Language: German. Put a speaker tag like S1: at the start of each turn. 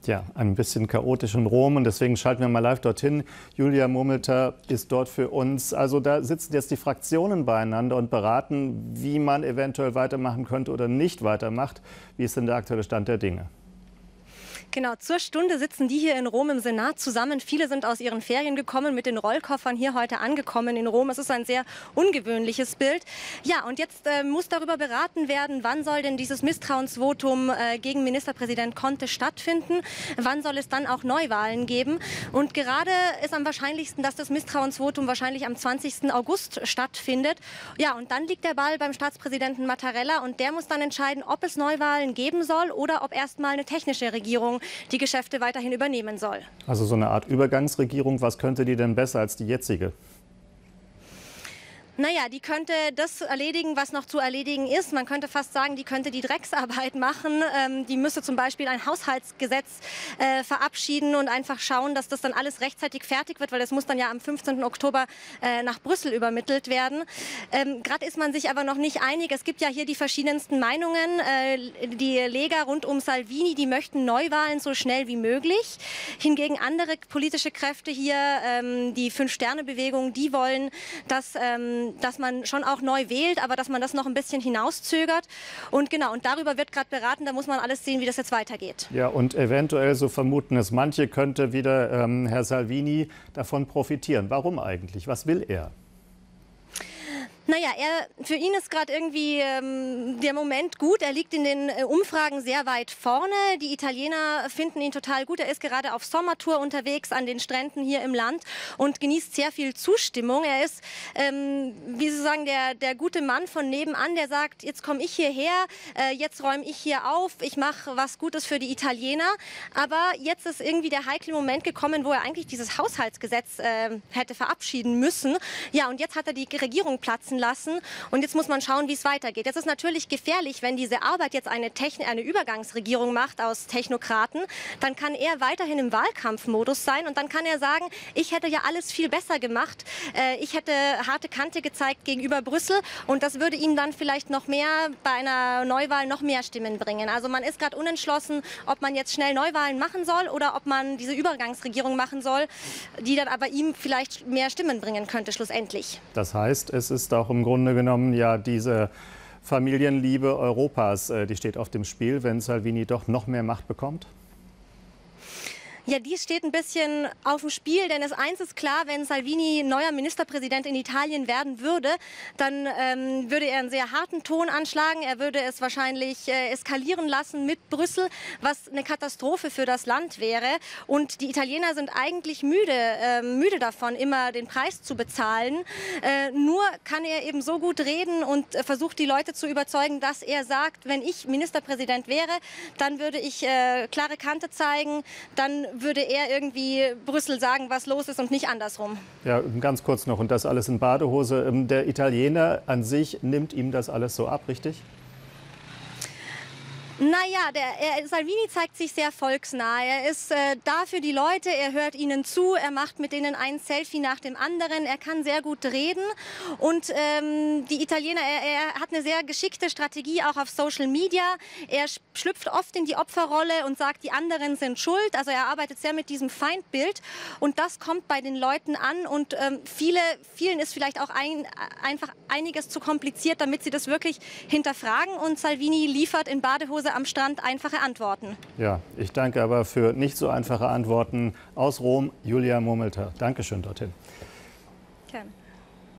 S1: Ja, ein bisschen chaotisch in Rom und deswegen schalten wir mal live dorthin. Julia Murmelter ist dort für uns. Also da sitzen jetzt die Fraktionen beieinander und beraten, wie man eventuell weitermachen könnte oder nicht weitermacht. Wie ist denn der aktuelle Stand der Dinge?
S2: Genau, zur Stunde sitzen die hier in Rom im Senat zusammen. Viele sind aus ihren Ferien gekommen, mit den Rollkoffern hier heute angekommen in Rom. Es ist ein sehr ungewöhnliches Bild. Ja, und jetzt muss darüber beraten werden, wann soll denn dieses Misstrauensvotum gegen Ministerpräsident Conte stattfinden? Wann soll es dann auch Neuwahlen geben? Und gerade ist am wahrscheinlichsten, dass das Misstrauensvotum wahrscheinlich am 20. August stattfindet. Ja, und dann liegt der Ball beim Staatspräsidenten Mattarella und der muss dann entscheiden, ob es Neuwahlen geben soll oder ob erstmal eine technische Regierung die Geschäfte weiterhin übernehmen soll.
S1: Also so eine Art Übergangsregierung, was könnte die denn besser als die jetzige?
S2: Naja, die könnte das erledigen, was noch zu erledigen ist. Man könnte fast sagen, die könnte die Drecksarbeit machen. Die müsste zum Beispiel ein Haushaltsgesetz verabschieden und einfach schauen, dass das dann alles rechtzeitig fertig wird, weil das muss dann ja am 15. Oktober nach Brüssel übermittelt werden. Gerade ist man sich aber noch nicht einig. Es gibt ja hier die verschiedensten Meinungen. Die Lega rund um Salvini, die möchten Neuwahlen so schnell wie möglich. Hingegen andere politische Kräfte hier, die Fünf-Sterne-Bewegung, die wollen, dass man schon auch neu wählt, aber dass man das noch ein bisschen hinauszögert. Und genau, und darüber wird gerade beraten, da muss man alles sehen, wie das jetzt weitergeht.
S1: Ja, und eventuell, so vermuten es manche, könnte wieder Herr Salvini davon profitieren. Warum eigentlich? Was will er?
S2: Naja, für ihn ist gerade irgendwie der Moment gut. Er liegt in den Umfragen sehr weit vorne. Die Italiener finden ihn total gut. Er ist gerade auf Sommertour unterwegs an den Stränden hier im Land und genießt sehr viel Zustimmung. Er ist, wie Sie sagen, der gute Mann von nebenan, der sagt, jetzt komme ich hierher, jetzt räume ich hier auf, ich mache was Gutes für die Italiener. Aber jetzt ist irgendwie der heikle Moment gekommen, wo er eigentlich dieses Haushaltsgesetz hätte verabschieden müssen. Ja, und jetzt hat er die Regierung platzen lassen und jetzt muss man schauen, wie es weitergeht. Jetzt ist natürlich gefährlich, wenn diese Arbeit jetzt eine Übergangsregierung macht aus Technokraten, dann kann er weiterhin im Wahlkampfmodus sein und dann kann er sagen, ich hätte ja alles viel besser gemacht, ich hätte harte Kante gezeigt gegenüber Brüssel und das würde ihm dann vielleicht noch mehr bei einer Neuwahl noch mehr Stimmen bringen. Also man ist gerade unentschlossen, ob man jetzt schnell Neuwahlen machen soll oder ob man diese Übergangsregierung machen soll, die dann aber ihm vielleicht mehr Stimmen bringen könnte schlussendlich.
S1: Das heißt, es ist auch im Grunde genommen ja diese Familienliebe Europas, die steht auf dem Spiel, wenn Salvini doch noch mehr Macht bekommt?
S2: Ja, die steht ein bisschen auf dem Spiel, denn eins ist klar, wenn Salvini neuer Ministerpräsident in Italien werden würde, dann würde er einen sehr harten Ton anschlagen. Er würde es wahrscheinlich eskalieren lassen mit Brüssel, was eine Katastrophe für das Land wäre. Und die Italiener sind eigentlich müde davon, immer den Preis zu bezahlen. Nur kann er eben so gut reden und versucht, die Leute zu überzeugen, dass er sagt, wenn ich Ministerpräsident wäre, dann würde ich klare Kante zeigen, dann würde er irgendwie Brüssel sagen, was los ist und nicht andersrum. Ja,
S1: ganz kurz noch, und das alles in Badehose. Der Italiener an sich nimmt ihm das alles so ab, richtig?
S2: Naja, Salvini zeigt sich sehr volksnah. Er ist da für die Leute, er hört ihnen zu, er macht mit denen ein Selfie nach dem anderen, er kann sehr gut reden und die Italiener, er hat eine sehr geschickte Strategie auch auf Social Media. Er schlüpft oft in die Opferrolle und sagt, die anderen sind schuld. Also er arbeitet sehr mit diesem Feindbild und das kommt bei den Leuten an und vielen ist vielleicht auch einfach einiges zu kompliziert, damit sie das wirklich hinterfragen und Salvini liefert in Badehose am Strand einfache Antworten.
S1: Ja, ich danke aber für nicht so einfache Antworten aus Rom, Julia Murmelter. Dankeschön dorthin.
S2: Gerne.